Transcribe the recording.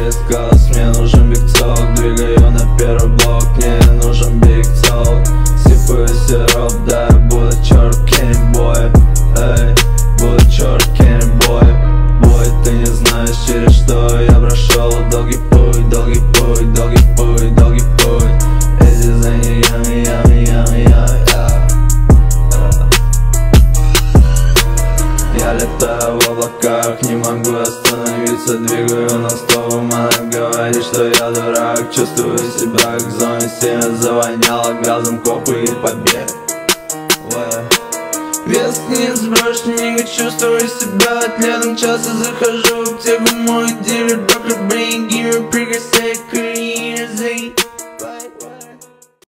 искалась, мне нужен биг ток. Двигаю на первый блок, мне нужен биг ток. Сипаю сироп, да я буду черт Кенни-бой. Эй, буду черт Кенни-бой. Бой, ты не знаешь, через что я прошел. Долгий путь, долгий путь, долгий путь, долгий путь. Эти за ней, я летаю в облаках, не могу остановиться. Двигаю на стопом, она говорит, что я дурак. Чувствую себя как в зоне, сильно завоняло газом, копы и побег. Вес не сброшенника, чувствую себя атлетом. Часто захожу в аптеку, мой дилер, доктор Брейн, give me a